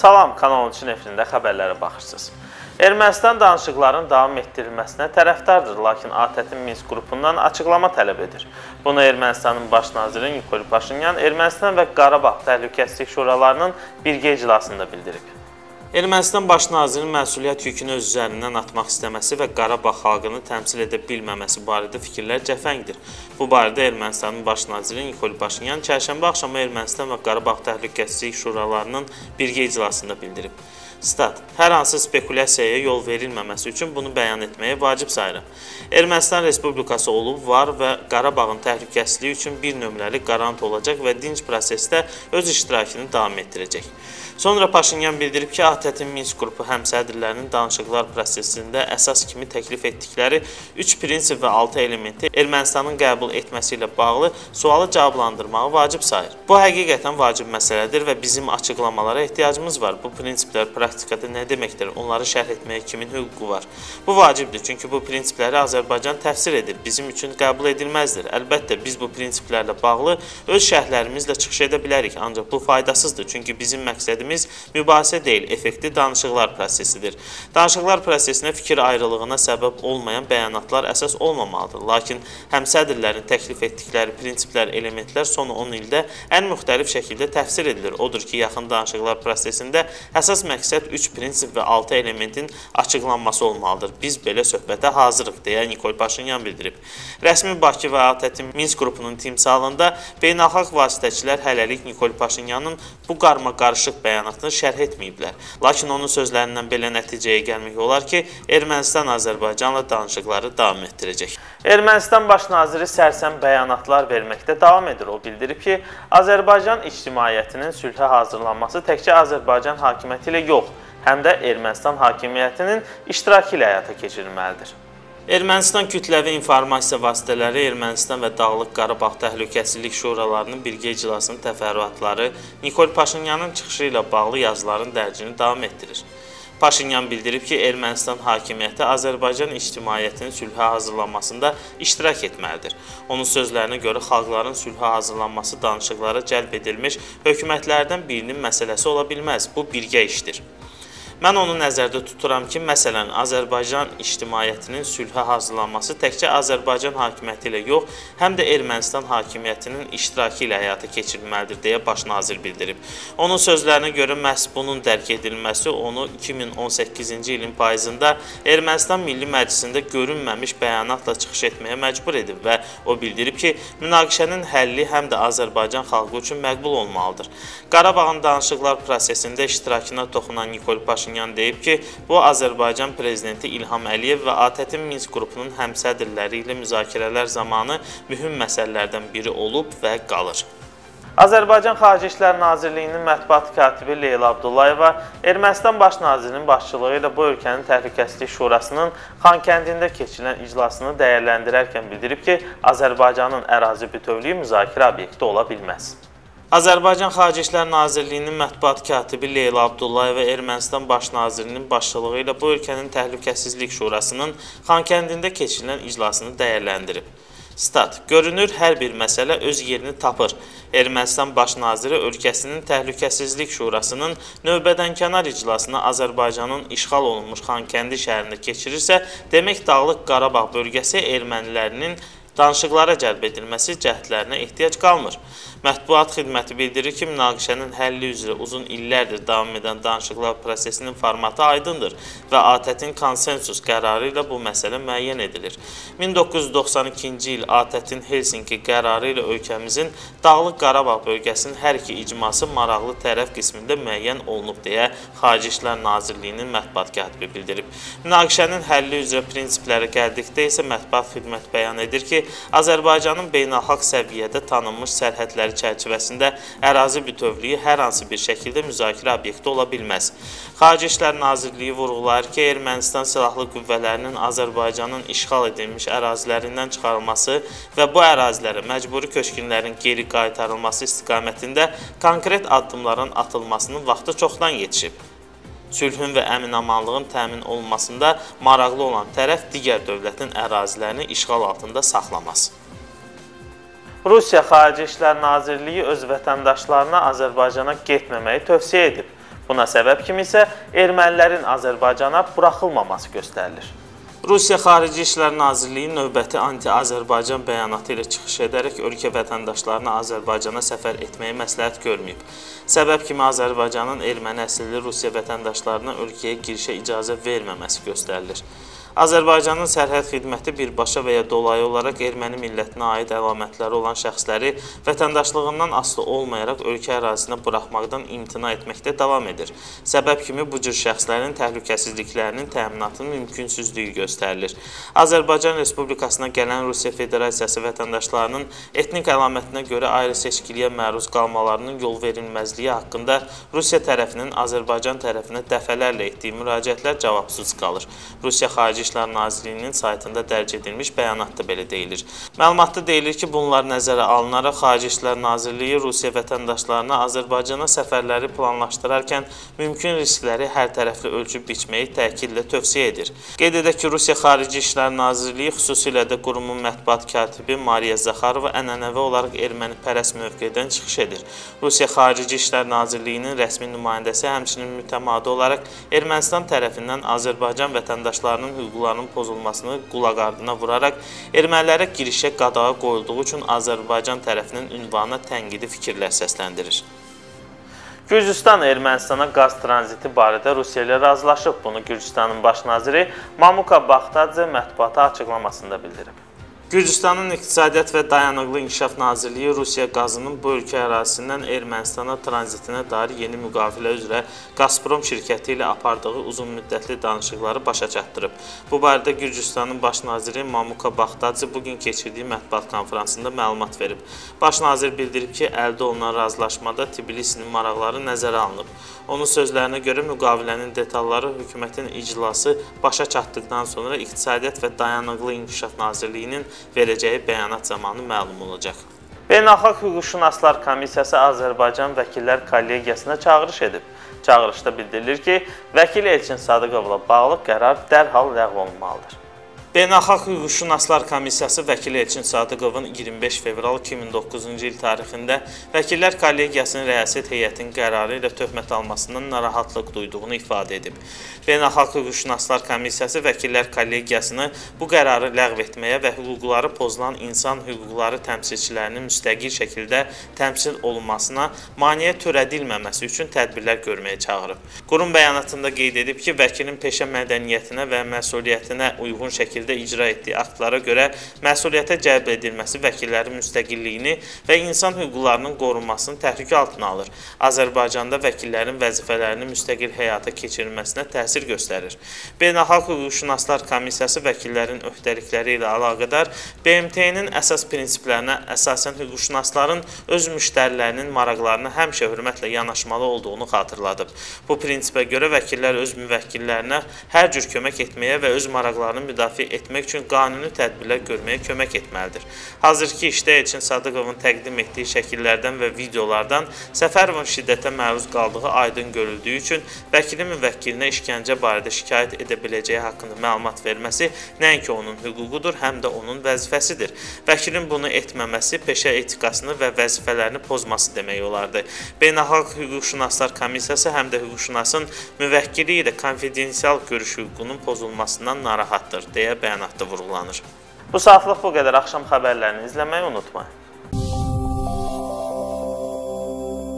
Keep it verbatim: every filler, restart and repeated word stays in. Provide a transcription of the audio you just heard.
Salam, Kanal on üçün efirində xəbərlərə baxırsınız. Ermənistan danışıqların davam etdirilməsinə tərəfdardır, lakin A T Ə-tin Minsk qrupundan açıqlama tələb edir. Bunu Ermənistanın baş naziri Nikol Paşinyan Ermənistan və Qarabağ Təhlükəsizlik Şuralarının birgə iclasında bildirib. Ermənistan baş nazirinin məsuliyyət yükünü öz üzərindən atmaq istəməsi və Qarabağ xalqını təmsil edə bilməməsi barədə fikirlər cəfəngdir. Bu barədə Ermənistanın baş naziri Nikol Paşinyan çərşənbə axşamı Ermənistan və Qarabağ Təhlükəsizlik Şuralarının birgə iclasında bildirib. Stat: Hər hansı spekulyasiyaya yol verilməməsi üçün bunu bəyan etməyə vacib sayıram. Ermənistan Respublikası olub, var və Qarabağın təhlükəsizliyi üçün bir nömrəli qarant olacaq və dinc prosesdə öz iştirakını davam etdirəcək. Sonra Paşinyan bildirib ki, A T Ə-tin Minsk qrupu həmsədrlərinin danışıqlar prosesində əsas kimi təklif etdikləri üç prinsip və altı elementi Ermənistanın qəbul etməsi ilə bağlı sualı cavablandırmağı vacib sayır. Bu həqiqətən vacib məsələdir və bizim açıqlamalara ehtiyacımız var. Bu prinsiplər praktikada nə deməkdir? Onları şərh etməyə kimin hüququ var? Bu vacibdir, çünki bu prinsipləri Azərbaycan təfsir edir. Bizim üçün qəbul edilməzdir. Əlbəttə, biz bu prinsiplərlə bağlı öz şərhlərimizlə çıxış edə bilərik, ancaq bu faydasızdır, çünki bizim məqsədimiz mübahisə deyil, effektiv danışıqlar prosesidir. Danışıqlar prosesinə fikir ayrılığına səbəb olmayan bəyanatlar əsas olmamalıdır. Lakin həmsədrlərin təklif etdikləri prinsiplər, elementlər son on ildə ən müxtəlif şəkildə təfsir edilir. Odur ki, yaxın danışıqlar prosesində əsas məqsəd üç prinsip və altı elementin açıqlanması olmalıdır. Biz belə söhbətə hazırıq, deyə Nikol Paşinyan bildirib. Rəsmi Bakı və A T Ə-tin Minsk qrupunun timsalında beynəlxalq vasitəçilər hələlik Nikol Paşinyanın bu qarma-qarışıq bəyanatını şərh etməyiblər. Lakin onun sözlərindən belə nəticəyə gəlmək olar ki, Ermənistan Azərbaycanla danışıqları davam etdirəcək. Ermənistan baş naziri sərsəm bəyanatlar verməkdə davam edir. O bildirib ki, Azərbaycan ictimaiyyətinin sülhə hazırlanması təkcə Azərbaycan hakimiyyəti ilə yox, həm də Ermənistan hakimiyyətinin iştirakı ilə həyata keçirilməlidir. Ermənistan kütləvi informasiya vasitələri Ermənistan və Dağlıq Qarabağ Təhlükəsizlik Şuralarının birgə iclasının təfərrüatları Nikol Paşinyanın çıxışı ilə bağlı yazıların dərcini davam etdirir. Paşinyan bildirib ki, Ermənistan hakimiyyəti Azərbaycan ictimaiyyətinin sülhə hazırlanmasında iştirak etməlidir. Onun sözlərinə görə xalqların sülhə hazırlanması danışıqlara cəlb edilmiş hökumətlərdən birinin məsələsi ola bilməz. Bu birgə işdir. Mən onu nəzərdə tuturam ki, məsələn, Azərbaycan ictimaiyyətinin sülhə hazırlanması təkcə Azərbaycan hakimiyyəti ilə yox, həm də Ermənistan hakimiyyətinin iştirakı ilə həyata keçirilməlidir, deyə baş nazir bildirib. Onun sözlərinə görə məhz bunun dərk edilməsi onu iki min on səkkizinci ilin payızında Ermənistan Milli Məclisində görünməmiş bəyanatla çıxış etməyə məcbur edib və o bildirib ki, münaqişənin həlli həm də Azərbaycan xalqı üçün məqbul olmalıdır. Qarabağın danışıqlar prosesində iştirakına toxunan Nikol Paşinyan deyib ki, bu Azərbaycan prezidenti İlham Əliyev və A T Ə-tin Minsk qrupunun həmsədrləri ilə müzakirələr zamanı mühüm məsələlərdən biri olub və qalır. Azərbaycan Xarici İşlər Nazirliyinin mətbuat katibi Leyla Abdullayeva Ermənistan baş nazirinin başçılığı ilə bu ölkənin Təhlükəsizlik Şurasının Xankəndində keçirilən iclasını dəyərləndirərkən bildirib ki, Azərbaycanın ərazi bütövlüyü müzakirə obyekti ola bilməz. Azərbaycan Xarici İşlər Nazirliyinin mətbuat katibi Leyla Abdullayeva Ermənistan baş nazirinin başçılığı ilə bu ölkənin Təhlükəsizlik Şurasının Xankəndində keçirilən iclasını dəyərləndirib. Stat: Görünür, hər bir məsələ öz yerini tapır. Ermənistan baş naziri ölkəsinin Təhlükəsizlik Şurasının növbədənkənar iclasını Azərbaycanın işğal olunmuş Xankəndi şəhərində keçirirsə, demək Dağlıq Qarabağ bölgəsi ermənilərinin danışıqlara cəlb edilməsi cəhdlərinə ehtiyac qalmır. Mətbuat xidməti bildirir ki, münaqişənin həlli üzrə uzun illərdir davam edən danışıqlar prosesinin formatı aydındır və A T Ə-tin konsensus qərarı ilə bu məsələ müəyyən edilir. min doqquz yüz doxsan ikinci il A T Ə-tin Helsinki qərarı ilə ölkəmizin Dağlıq Qarabağ bölgəsinin hər iki icması maraqlı tərəf qismində müəyyən olunub, deyə Xarici İşlər Nazirliyinin mətbuat katibi bildirib. Münaqişənin həlli üzrə prinsipləri gəldikdə isə mətbuat xidməti bəyan edir ki, Azərbaycanın beynəlxalq səviyyədə tanınmış sərhədləri çərçivəsində ərazi bütövlüyü hər hansı bir şəkildə müzakirə obyekti ola bilməz. Xarici İşlər Nazirliyi vurğulayır ki, Ermənistan silahlı qüvvələrinin Azərbaycanın işğal edilmiş ərazilərindən çıxarılması və bu ərazilərə məcburi köçkünlərin geri qaytarılması istiqamətində konkret addımların atılmasının vaxtı çoxdan yetişib. Sülhün və əmin-amanlığın təmin olunmasında maraqlı olan tərəf digər dövlətin ərazilərini işğal altında saxlamaz. Rusiya Xarici İşlər Nazirliyi öz vətəndaşlarına Azərbaycana getməməyi tövsiyə edib. Buna səbəb kimi isə ermənilərin Azərbaycana buraxılmaması göstərilir. Rusiya Xarici İşlər Nazirliyi növbəti anti-Azərbaycan bəyanatı ilə çıxış edərək ölkə vətəndaşlarına Azərbaycana səfər etməyi məsləhət görməyib. Səbəb kimi Azərbaycanın erməni əsilli Rusiya vətəndaşlarına ölkəyə girişə icazə verməməsi göstərilir. Azərbaycanın sərhəd xidməti birbaşa və ya dolayı olaraq erməni millətinə aid əlamətləri olan şəxsləri vətəndaşlığından asılı olmayaraq ölkə ərazisinə buraxmaqdan imtina etməkdə davam edir. Səbəb kimi bu cür şəxslərin təhlükəsizliklərinin təminatının mümkünsüzlüyü göstərilir. Azərbaycan Respublikasına gələn Rusiya Federasiyası vətəndaşlarının etnik əlamətinə görə ayrı seçkiliyə məruz qalmalarının yol verilməzliyi haqqında Rusiya tərəfinin Azərbaycan tərəfinə dəfələrlə etdiyi müraciətlər cavabsız qalır. Rusiya Xarici İşlər Nazirliyinin saytında dərc edilmiş bəyanatda belə deyilir. Məlumatda deyilir ki, bunlar nəzərə alınaraq Xarici İşlər Nazirliyi Rusiya vətəndaşlarına Azərbaycana səfərləri planlaşdırarkən mümkün riskləri hər tərəfli ölçüb biçməyi təkidlə tövsiyə edir. Qeyd edək ki, Rusiya Xarici İşlər Nazirliyi xüsusilə də qurumun mətbuat katibi Mariya Zaxarova ənənəvi olaraq ermənipərəst mövqedən çıxış edir. Rusiya Xarici İşlər Nazirliyinin rəsmi nümayəndəsi həmçinin mütəmadi olaraq Ermənistan tərəfindən Azərbaycan vətəndaşlarının hüquqlarının pozulmasını qulaq ardına vuraraq ermənilərə girişə qadağa qoyulduğu üçün Azərbaycan tərəfinin ünvanına tənqidi fikirlər səsləndirir. Gürcüstan Ermənistana qaz tranziti barədə Rusiya ilə razılaşıb. Bunu Gürcüstanın baş naziri Mamuka Baxtadze mətbuata açıqlamasında bildirib. Gürcüstanın İqtisadiyyat və Dayanıqlı İnkişaf Nazirliyi Rusiya qazının bu ölkə ərazisindən Ermənistana tranzitinə dair yeni müqavilə üzrə Gazprom şirkəti ilə apardığı uzun müddətli danışıqları başa çatdırıb. Bu barədə Gürcüstanın baş naziri Mamuka Baxtadze bugün keçirdiyi mətbuat konferansında məlumat verib. Baş nazir bildirib ki, əldə olunan razılaşmada Tbilisinin maraqları nəzərə alınıb. Onun sözlərinə görə müqavilənin detalları hökumətin iclası başa çatdıqdan sonra İqtisadiyyat və Dayanıqlı İnkişaf Nazirliyinin verəcəyi bəyanat zamanı məlum olacaq. Beynəlxalq Hüquqşünaslar Komissiyası Azərbaycan Vəkillər Kollegiyasına çağırış edib. Çağırışda bildirilir ki, Vəkil Elçin Sadıqovla bağlı qərar dərhal ləğv olunmalıdır. Beynəlxalq Hüquqşünaslar Komissiyası Vəkil Elçin Sadıqovun iyirmi beş fevral iki min doqquzuncu il tarixində Vəkillər Kollegiyasının rəissiyyət heyətinin qərarı ilə töhmət almasından narahatlıq duyduğunu ifadə edib. Beynəlxalq Hüquqşünaslar Komissiyası Vəkillər Kollegiyasını bu qərarı ləğv etməyə və hüquqları pozulan insan hüquqları təmsilçilərinin müstəqil şəkildə təmsil olunmasına maneə törədilməməsi üçün tədbirlər görməyə çağırıb. Qurum bəyanatında qeyd edib ki, vəkilin peşə mədəniyyətinə və məsuliyyətinə uyğun şəkildə icra etdiyi aktlara görə məsuliyyətə cəlb edilməsi vəkillərin müstəqilliyini və insan hüquqlarının qorunmasını təhlükə altına alır. Azərbaycanda vəkillərin vəzifələrini müstəqil həyata keçirilməsinə təsir göstərir. Beynəlxalq Hüquqşünaslar Komissiyası vəkillərin öhdəlikləri ilə əlaqədar B M T-nin əsas prinsiplərinə əsasən hüquqşünasların öz müştərilərinin maraqlarına həmişə hörmətlə yanaşmalı olduğunu xatırladıb. Bu prinsipə görə vəkillər öz müvəkkillərinə hər cür kömək etməyə və öz maraqlarını müdafiə etmək üçün qanuni tədbirlər görməyə kömək etməlidir. Hazırki işdə Elçin Sadıqovun təqdim etdiyi şəkillərdən və videolardan Səfərovun şiddətə məruz qaldığı aydın görüldüyü üçün vəkilin müvəkkilinə işgəncə barədə şikayət edə biləcəyi haqqında məlumat verməsi nəinki onun hüququdur, həm də onun vəzifəsidir. Vəkilin bunu etməməsi peşə etikasını və vəzifələrini pozması demək olardı. Beynəlxalq Hüquqşünaslar Komissiyası həm də hüquqşünasın müvəkkili ilə konfidensial görüş hüququnun pozulmasından narahatdır deyə bəyanatda vurğulanır. Bu saatlıq bu qədər. Axşam xəbərlərini izləməyi unutmayın.